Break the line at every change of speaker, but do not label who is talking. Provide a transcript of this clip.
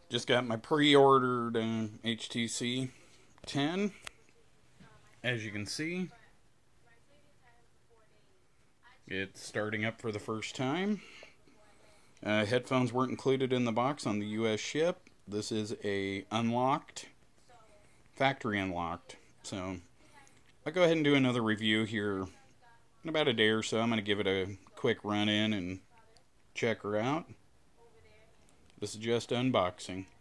Just got my pre-ordered HTC 10. As you can see, it's starting up for the first time. Headphones weren't included in the box on the US ship. This is a unlocked, factory unlocked. So I'll go ahead and do another review here in about a day or so. I'm going to give it a quick run in and check her out. This is just unboxing.